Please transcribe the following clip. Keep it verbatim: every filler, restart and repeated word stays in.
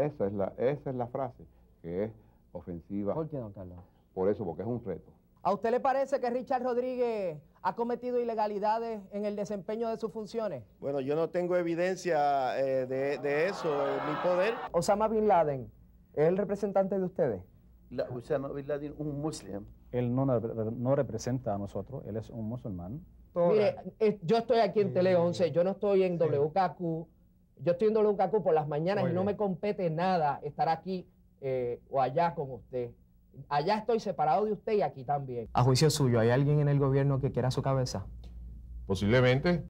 Esa es la, esa es la frase que es ofensiva. ¿Por qué, don Carlos? Por eso, porque es un reto. ¿A usted le parece que Richard Rodríguez ha cometido ilegalidades en el desempeño de sus funciones? Bueno, yo no tengo evidencia eh, de, de eso en mi poder. Osama Bin Laden, ¿es el representante de ustedes? La Osama Bin Laden, un muslim. Él no, no representa a nosotros, él es un musulmán. Mire, eh, yo estoy aquí en Tele once, yo no estoy en W K Q, yo estoy en W K Q por las mañanas Muy y no bien. me compete nada estar aquí eh, o allá con usted. Allá estoy separado de usted y aquí también. A juicio suyo, ¿hay alguien en el gobierno que quiera su cabeza? Posiblemente